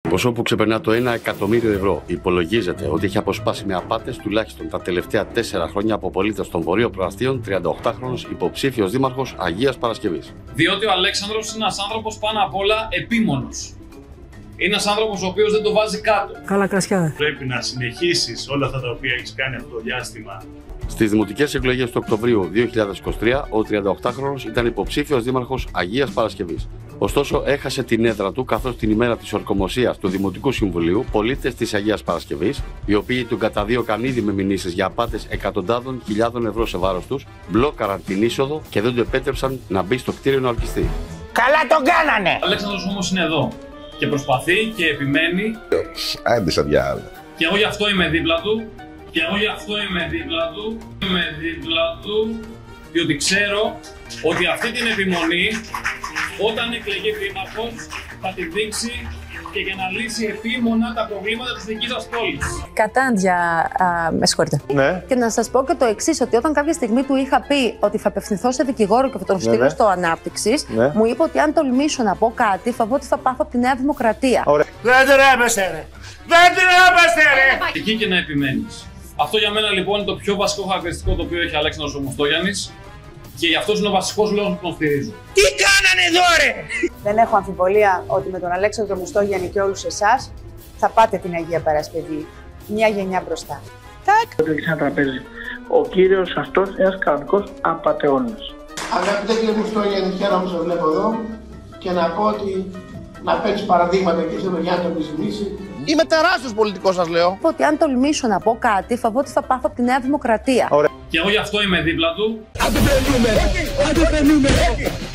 Ποσό που ξεπερνά το 1 εκατομμύριο ευρώ. Υπολογίζεται ότι έχει αποσπάσει με απάτες τουλάχιστον τα τελευταία 4 χρόνια από πολίτες των Βορείων Προαστίων 38χρονος υποψήφιος δήμαρχος Αγίας Παρασκευής. Διότι ο Αλέξανδρος είναι ένας άνθρωπος πάνω απ' όλα επίμονος. Είναι ένας άνθρωπος ο οποίος δεν το βάζει κάτω. Καλά κρασιά. Πρέπει να συνεχίσεις όλα αυτά τα οποία έχεις κάνει αυτό το διάστημα. Στις δημοτικές εκλογές του Οκτωβρίου 2023, ο 38χρονος ήταν υποψήφιος δήμαρχος Αγίας Παρασκευής. Ωστόσο, έχασε την έδρα του καθώς την ημέρα της ορκομοσίας του Δημοτικού Συμβουλίου πολίτες της Αγίας Παρασκευής, οι οποίοι τον καταδίωκαν ήδη με μηνύσεις για απάτες εκατοντάδων χιλιάδων ευρώ σε βάρος τους, μπλόκαραν την είσοδο και δεν του επέτρεψαν να μπει στο κτίριο να ορκιστεί. Καλά τον κάνανε! Ο Αλέξανδρος όμως είναι εδώ και προσπαθεί και επιμένει. Άντε σαν διάλογο. Και εγώ γι' αυτό είμαι δίπλα του. Και εγώ γι' αυτό είμαι δίπλα του, διότι ξέρω ότι αυτή την επιμονή, όταν εκλεγεί δήμαρχος, θα τη δείξει και για να λύσει επίμονα τα προβλήματα της δικής σας πόλης. Κατάντια, με συγχωρείτε. Ναι. Και να σας πω και το εξής, ότι όταν κάποια στιγμή του είχα πει ότι θα απευθυνθώ σε δικηγόρο και θα τον στείλω στο Ανάπτυξης, μου είπε ότι αν τολμήσω να πω κάτι, φοβώ ότι θα πάθω από τη Νέα Δημοκρατία. Ωραία. Δεν τρέπεστε ρε! Δεν τρέπεστε ρε! Εκεί και να επιμένεις. Αυτό για μένα λοιπόν είναι το πιο βασικό χαρακτηριστικό το οποίο έχει ο Αλέξανδρος ο Μοστόγιαννης και γι' αυτός είναι ο βασικός λόγος που τον στηρίζω. Τι κάνανε εδώ ρε! Δεν έχω αμφιβολία ότι με τον Αλέξανδρο Μοστόγιαννη και όλους εσάς θα πάτε την Αγία Παρασκευή μια γενιά μπροστά. Έχει ένα τραπέζι. Ο κύριος αυτός ένας κανονικός απατεώνας. Αγαπητέ κύριε Μοστόγιαννη, χαίρομαι που σε βλέπω εδώ και να πω ότι να παίξει παραδείγματα και σε Γιάννη τον επιζημίσει. Είμαι τεράστιος πολιτικός, σας λέω. Ότι αν τολμήσω να πω κάτι, φοβώ ότι θα πάθω από τη Νέα Δημοκρατία. Και εγώ γι' αυτό είμαι δίπλα του. Αν δεν θέλουμε!